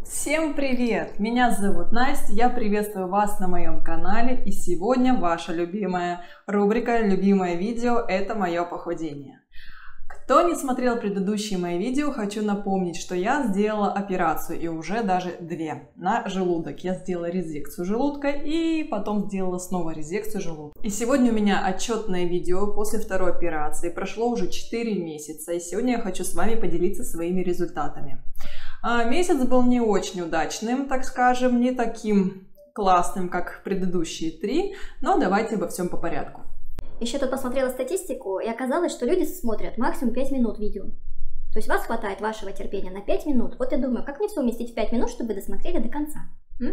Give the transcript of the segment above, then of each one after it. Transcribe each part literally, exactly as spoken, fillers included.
Всем привет! Меня зовут Настя, я приветствую вас на моем канале, и сегодня ваша любимая рубрика, любимое видео – это мое похудение. Кто не смотрел предыдущие мои видео, хочу напомнить, что я сделала операцию, и уже даже две, на желудок. Я сделала резекцию желудка и потом сделала снова резекцию желудка. И сегодня у меня отчетное видео после второй операции, прошло уже четыре месяца, и сегодня я хочу с вами поделиться своими результатами. Месяц был не очень удачным, так скажем, не таким классным, как предыдущие три, но давайте обо всем по порядку. Еще тут посмотрела статистику, и оказалось, что люди смотрят максимум пять минут видео. То есть вас хватает вашего терпения на пять минут. Вот я думаю, как мне все уместить в пять минут, чтобы вы досмотрели до конца? М?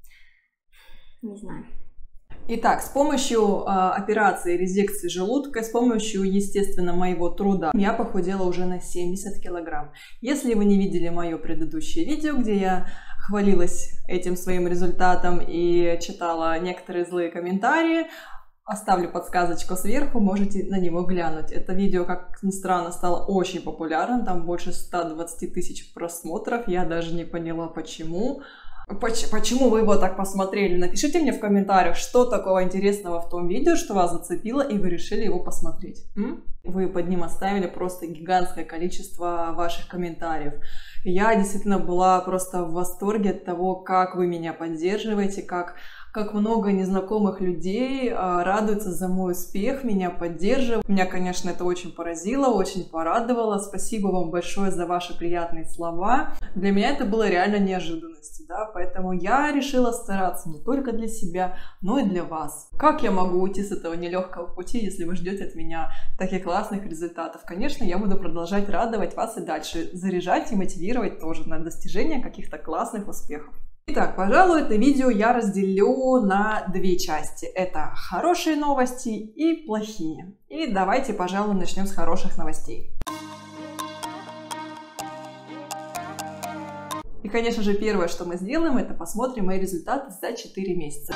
Не знаю. Итак, с помощью э, операции резекции желудка, с помощью, естественно, моего труда, я похудела уже на семьдесят килограмм. Если вы не видели мое предыдущее видео, где я хвалилась этим своим результатом и читала некоторые злые комментарии, оставлю подсказочку сверху, можете на него глянуть. Это видео, как ни странно, стало очень популярным, там больше ста двадцати тысяч просмотров, я даже не поняла, почему. Почему вы его так посмотрели? Напишите мне в комментариях, что такого интересного в том видео, что вас зацепило, и вы решили его посмотреть. М? Вы под ним оставили просто гигантское количество ваших комментариев. Я действительно была просто в восторге от того, как вы меня поддерживаете, как... как много незнакомых людей а, радуются за мой успех, меня поддерживают. Меня, конечно, это очень поразило, очень порадовало. Спасибо вам большое за ваши приятные слова. Для меня это было реально неожиданностью, да, поэтому я решила стараться не только для себя, но и для вас. Как я могу уйти с этого нелегкого пути, если вы ждете от меня таких классных результатов? Конечно, я буду продолжать радовать вас и дальше, заряжать и мотивировать тоже на достижение каких-то классных успехов. Итак, пожалуй, это видео я разделю на две части. Это хорошие новости и плохие. И давайте, пожалуй, начнем с хороших новостей. И, конечно же, первое, что мы сделаем, это посмотрим мои результаты за четыре месяца.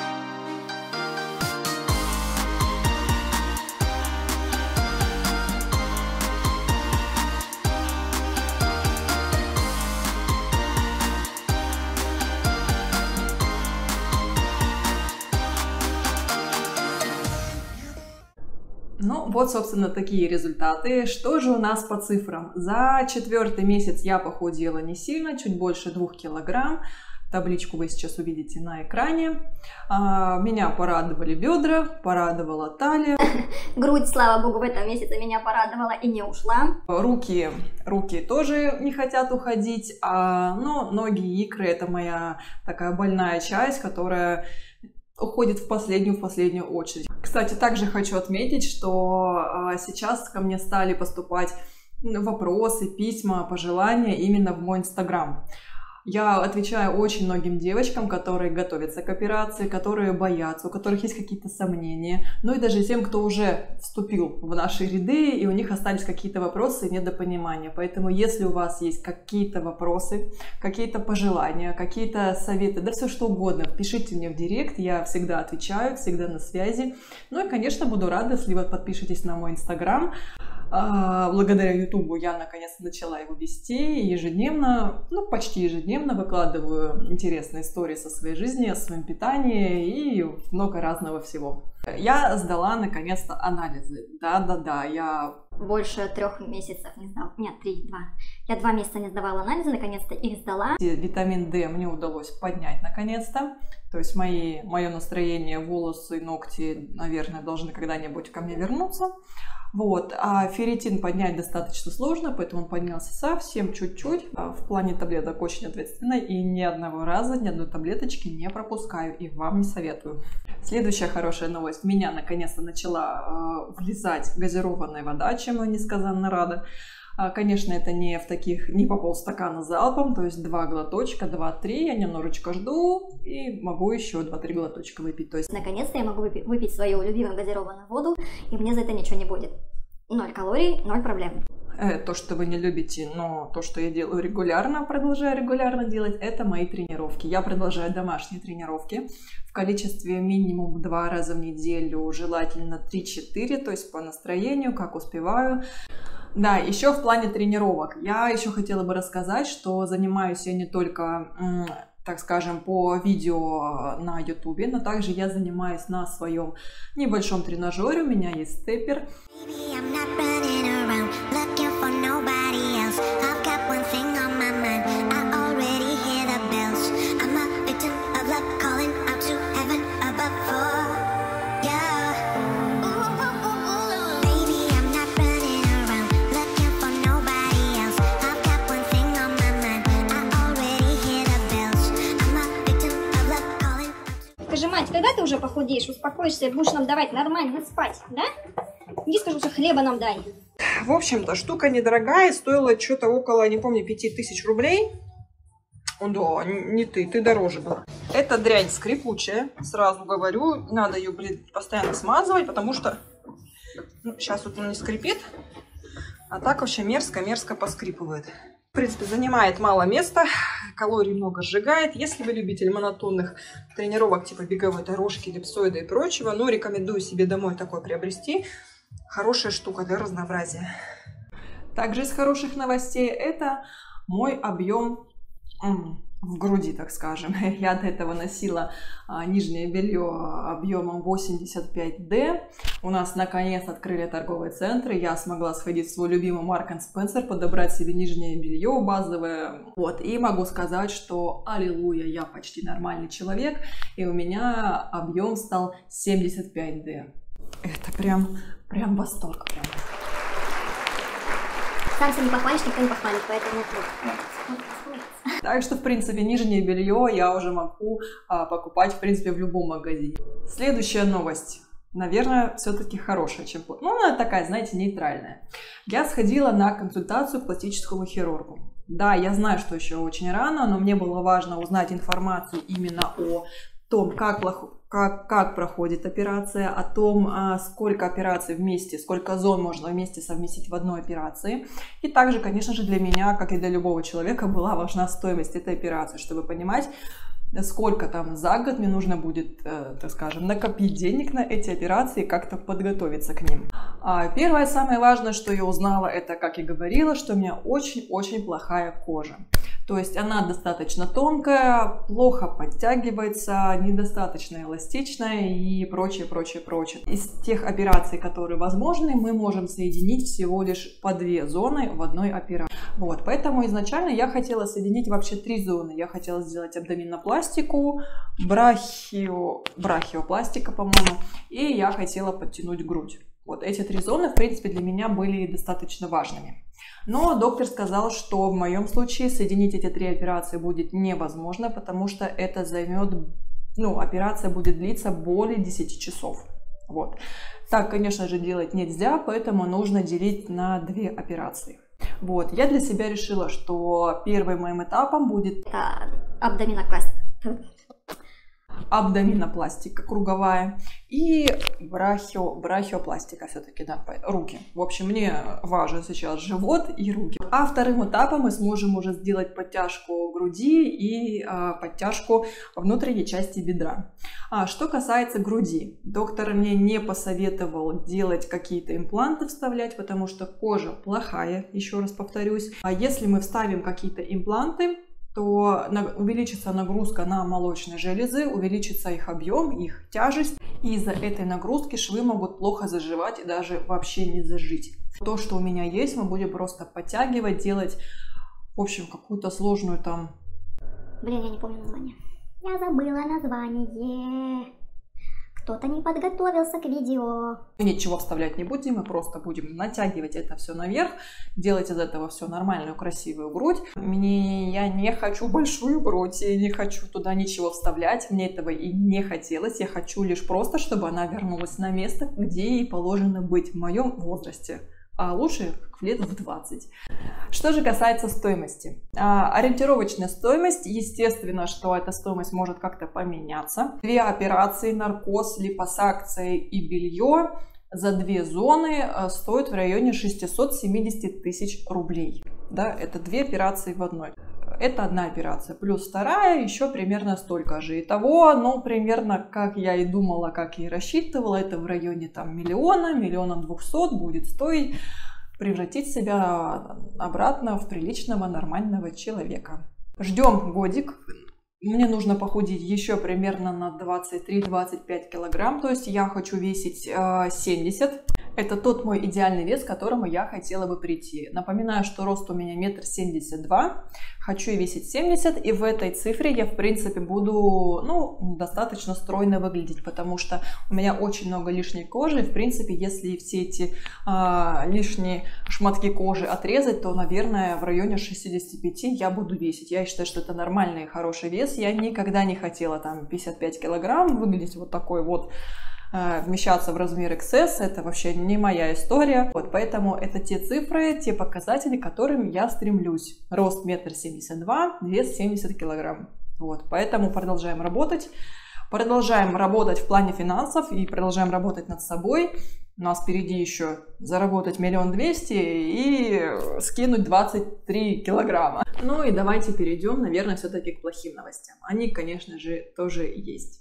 Ну, вот, собственно, такие результаты. Что же у нас по цифрам? За четвертый месяц я похудела не сильно, чуть больше двух килограмм. Табличку вы сейчас увидите на экране. А, меня порадовали бедра, порадовала талия. Грудь, слава богу, в этом месяце меня порадовала и не ушла. Руки, руки тоже не хотят уходить, а, но ноги и икры — это моя такая больная часть, которая уходит в последнюю, в последнюю очередь. Кстати, также хочу отметить, что а, сейчас ко мне стали поступать вопросы, письма, пожелания именно в мой инстаграм. Я отвечаю очень многим девочкам, которые готовятся к операции, которые боятся, у которых есть какие-то сомнения, ну и даже тем, кто уже вступил в наши ряды, и у них остались какие-то вопросы и недопонимания. Поэтому, если у вас есть какие-то вопросы, какие-то пожелания, какие-то советы, да все что угодно, пишите мне в директ, я всегда отвечаю, всегда на связи. Ну и, конечно, буду рада, если вы подпишетесь на мой инстаграм. Благодаря ютубу я наконец начала его вести, и ежедневно, ну почти ежедневно выкладываю интересные истории со своей жизни, о своем питании и много разного всего. Я сдала наконец-то анализы. Да-да-да, я... Больше трех месяцев не сдала. Нет, три, два. Я два месяца не сдавала анализы, наконец-то их сдала. Витамин D мне удалось поднять наконец-то. То есть мои, мое настроение, волосы, ногти, наверное, должны когда-нибудь ко мне вернуться. Вот, а ферритин поднять достаточно сложно, поэтому он поднялся совсем чуть-чуть. В плане таблеток очень ответственно, и ни одного раза, ни одной таблеточки не пропускаю, и вам не советую. Следующая хорошая новость. В меня наконец-то начала э, влезать газированная вода, чем я несказанно рада. Конечно, это не в таких, не по полстакана залпом, то есть два глоточка, два-три, я немножечко жду и могу еще два-три глоточка выпить. То есть... Наконец-то я могу выпить, выпить свою любимую газированную воду, и мне за это ничего не будет. Ноль калорий, ноль проблем. То, что вы не любите, но то, что я делаю регулярно, продолжаю регулярно делать, это мои тренировки. Я продолжаю домашние тренировки в количестве минимум два раза в неделю, желательно три-четыре, то есть по настроению, как успеваю. Да, еще в плане тренировок. Я еще хотела бы рассказать, что занимаюсь я не только, так скажем, по видео на ютубе, но также я занимаюсь на своем небольшом тренажере. У меня есть степпер. Скажи, мать, когда ты уже похудеешь, успокоишься и будешь нам давать нормально спать, да? Иди, скажу, что хлеба нам дай. В общем-то, штука недорогая, стоила что-то около, не помню, пяти тысяч рублей. О, да, не ты, ты дороже была. Эта дрянь скрипучая, сразу говорю, надо ее, блин, постоянно смазывать, потому что ну, сейчас вот он не скрипит, а так вообще мерзко-мерзко поскрипывает. В принципе, занимает мало места, калорий много сжигает. Если вы любитель монотонных тренировок типа беговой дорожки, эллипсоида и прочего, ну, рекомендую себе домой такой приобрести. Хорошая штука для разнообразия. Также из хороших новостей это мой объем в груди, так скажем. Я до этого носила а, нижнее белье объемом восемьдесят пять дэ. У нас наконец открыли торговые центры. Я смогла сходить в свой любимый Марк энд Спенсер, подобрать себе нижнее белье базовое. Вот. И могу сказать, что аллилуйя, я почти нормальный человек. И у меня объем стал семьдесят пять дэ. Это прям, прям восторг. Прям. Сам себя не похвалишь, никто не похвалит, поэтому... Так что, в принципе, нижнее белье я уже могу а, покупать, в принципе, в любом магазине. Следующая новость. Наверное, все-таки хорошая, чем... Ну, она такая, знаете, нейтральная. Я сходила на консультацию к пластическому хирургу. Да, я знаю, что еще очень рано, но мне было важно узнать информацию именно о том, как, как, как проходит операция, о том, сколько операций вместе, сколько зон можно вместе совместить в одной операции. И также, конечно же, для меня, как и для любого человека, была важна стоимость этой операции, чтобы понимать, сколько там за год мне нужно будет, так скажем, накопить денег на эти операции и как-то подготовиться к ним. Первое, самое важное, что я узнала, это, как и говорила, что у меня очень-очень плохая кожа. То есть она достаточно тонкая, плохо подтягивается, недостаточно эластичная и прочее, прочее, прочее. Из тех операций, которые возможны, мы можем соединить всего лишь по две зоны в одной операции. Вот, поэтому изначально я хотела соединить вообще три зоны. Я хотела сделать абдоминопластику, брахио, брахиопластика, по-моему, и я хотела подтянуть грудь. Вот эти три зоны, в принципе, для меня были достаточно важными. Но доктор сказал, что в моем случае соединить эти три операции будет невозможно, потому что это займет, ну, операция будет длиться более десяти часов. Вот. Так, конечно же, делать нельзя, поэтому нужно делить на две операции. Вот. Я для себя решила, что первым моим этапом будет абдоминопластика. абдоминопластика круговая и брахио, брахиопластика все-таки, да, руки. В общем, мне важен сейчас живот и руки. А вторым этапом мы сможем уже сделать подтяжку груди и а, подтяжку внутренней части бедра. А что касается груди, доктор мне не посоветовал делать какие-то импланты вставлять, потому что кожа плохая, еще раз повторюсь. А если мы вставим какие-то импланты, то увеличится нагрузка на молочные железы, увеличится их объем, их тяжесть. И из-за этой нагрузки швы могут плохо заживать и даже вообще не зажить. То, что у меня есть, мы будем просто подтягивать, делать, в общем, какую-то сложную там... Блин, я не помню название. Я забыла название. Кто-то не подготовился к видео. Ничего вставлять не будем, мы просто будем натягивать это все наверх, делать из этого все нормальную красивую грудь. Мне, я не хочу большую грудь, я не хочу туда ничего вставлять, мне этого и не хотелось. Я хочу лишь просто, чтобы она вернулась на место, где ей положено быть в моем возрасте. А лучше лет в двадцать. Что же касается стоимости. А, ориентировочная стоимость, естественно, что эта стоимость может как-то поменяться. Две операции, наркоз, липосакция и белье за две зоны стоят в районе шестисот семидесяти тысяч рублей. Да, это две операции в одной. Это одна операция, плюс вторая, еще примерно столько же. Итого, ну, примерно, как я и думала, как и рассчитывала, это в районе там миллиона, миллиона двухсот будет стоить превратить себя обратно в приличного, нормального человека. Ждем годик. Мне нужно похудеть еще примерно на двадцать три — двадцать пять килограмм, то есть я хочу весить э, семьдесят. Это тот мой идеальный вес, к которому я хотела бы прийти. Напоминаю, что рост у меня метр семьдесят два, хочу весить семьдесят, и в этой цифре я, в принципе, буду, ну, достаточно стройно выглядеть, потому что у меня очень много лишней кожи, и, в принципе, если все эти э, лишние шматки кожи отрезать, то, наверное, в районе шестидесяти пяти я буду весить. Я считаю, что это нормальный и хороший вес. Я никогда не хотела там пятьдесят пять килограмм, выглядеть вот такой вот, вмещаться в размер икс эс, это вообще не моя история. Вот, поэтому это те цифры, те показатели, к которым я стремлюсь. Рост метр семьдесят два, вес семьдесят килограмм. Вот, поэтому продолжаем работать. Продолжаем работать в плане финансов и продолжаем работать над собой. У нас впереди еще заработать миллион двести и скинуть двадцать три килограмма. Ну и давайте перейдем, наверное, все-таки к плохим новостям. Они, конечно же, тоже есть.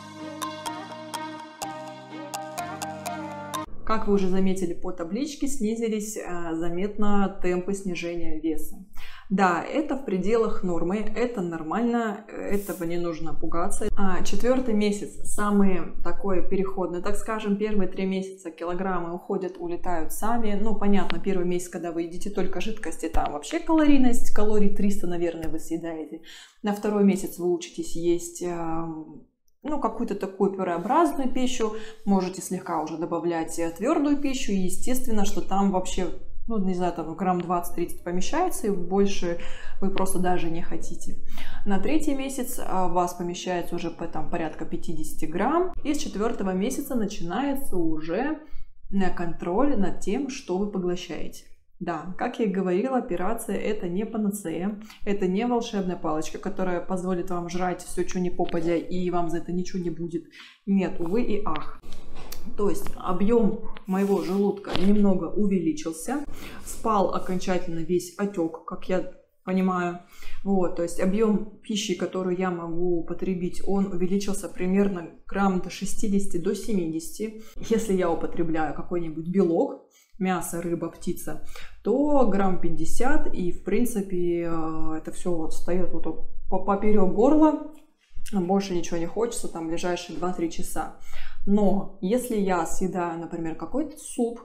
Как вы уже заметили по табличке, снизились э, заметно темпы снижения веса. Да, это в пределах нормы, это нормально, этого не нужно пугаться. А, четвертый месяц, самый такой переходный, так скажем, первые три месяца килограммы уходят, улетают сами. Ну, понятно, первый месяц, когда вы едите только жидкости, там вообще калорийность, калорий триста, наверное, вы съедаете. На второй месяц вы учитесь есть... Э, ну, какую-то такую пюреобразную пищу, можете слегка уже добавлять твердую пищу, и естественно, что там вообще, ну, не знаю, там грамм двадцать-тридцать помещается, и больше вы просто даже не хотите. На третий месяц у вас помещается уже там порядка пятьдесят грамм, и с четвертого месяца начинается уже контроль над тем, что вы поглощаете. Да, как я и говорила, операция это не панацея, это не волшебная палочка, которая позволит вам жрать все, что не попадя, и вам за это ничего не будет. Нет, увы и ах. То есть объем моего желудка немного увеличился, спал окончательно весь отек, как я понимаю. Вот, то есть объем пищи, которую я могу потребить, он увеличился примерно грамм до шестидесяти, до семидесяти. Если я употребляю какой-нибудь белок, мясо, рыба, птица, то грамм пятьдесят, и в принципе это все вот встает вот поперек горла, больше ничего не хочется там в ближайшие два-три часа. Но если я съедаю, например, какой-то суп,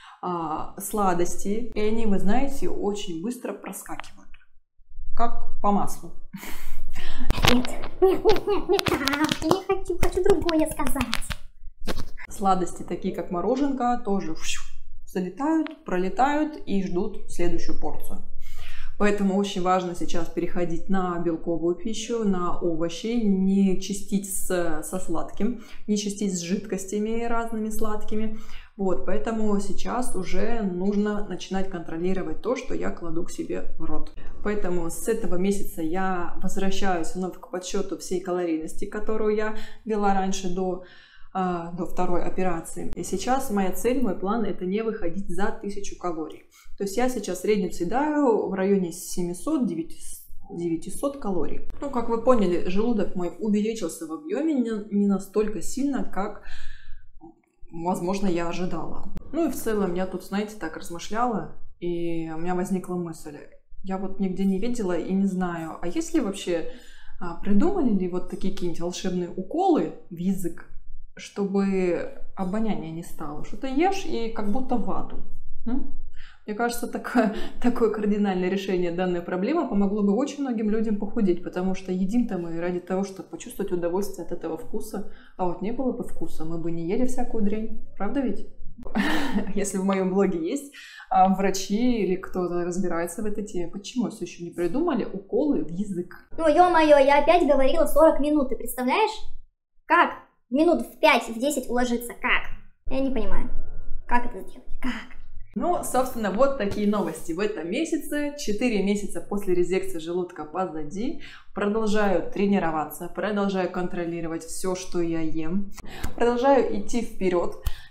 сладости, и они, вы знаете, очень быстро проскакивают, как по маслу. Нет, нет, нет, нет, не так, я не хочу, хочу другое сказать. Сладости, такие как мороженка, тоже залетают, пролетают и ждут следующую порцию. Поэтому очень важно сейчас переходить на белковую пищу, на овощи, не чистить с, со сладким, не чистить с жидкостями разными сладкими. Вот, поэтому сейчас уже нужно начинать контролировать то, что я кладу к себе в рот. Поэтому с этого месяца я возвращаюсь вновь к подсчету всей калорийности, которую я вела раньше до... до второй операции. И сейчас моя цель, мой план — это не выходить за тысячу калорий. То есть я сейчас в среднем съедаю в районе семисот-девятисот калорий. Ну, как вы поняли, желудок мой увеличился в объеме не, не настолько сильно, как, возможно, я ожидала. Ну и в целом я тут, знаете, так размышляла, и у меня возникла мысль. Я вот нигде не видела и не знаю, а есть ли вообще, придумали ли вот такие какие-нибудь волшебные уколы в язык, чтобы обоняния не стало. Что-то ешь и как будто вату. Мне кажется, такое, такое кардинальное решение данной проблемы помогло бы очень многим людям похудеть, потому что едим-то мы ради того, чтобы почувствовать удовольствие от этого вкуса, а вот не было бы вкуса, мы бы не ели всякую дрянь. Правда ведь? Если в моем блоге есть врачи или кто-то разбирается в этой теме, почему все еще не придумали уколы в язык? Ну, ё-моё, я опять говорила сорок минут, ты представляешь? Как? Минут в пять, в десять уложиться. Как? Я не понимаю. Как это сделать? Как? Ну, собственно, вот такие новости в этом месяце. четыре месяца после резекции желудка позади. Продолжаю тренироваться, продолжаю контролировать все, что я ем. Продолжаю идти вперед.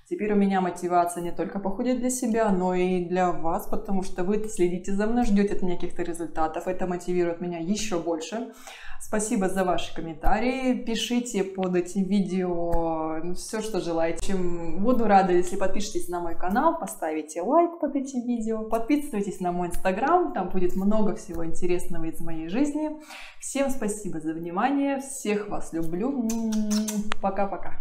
Теперь у меня мотивация не только похудеть для себя, но и для вас, потому что вы следите за мной, ждете от меня каких-то результатов. Это мотивирует меня еще больше. Спасибо за ваши комментарии. Пишите под этим видео все, что желаете. Буду рада, если подпишитесь на мой канал, поставите лайк под этим видео, подписывайтесь на мой инстаграм, там будет много всего интересного из моей жизни. Всем спасибо за внимание, всех вас люблю. Пока-пока.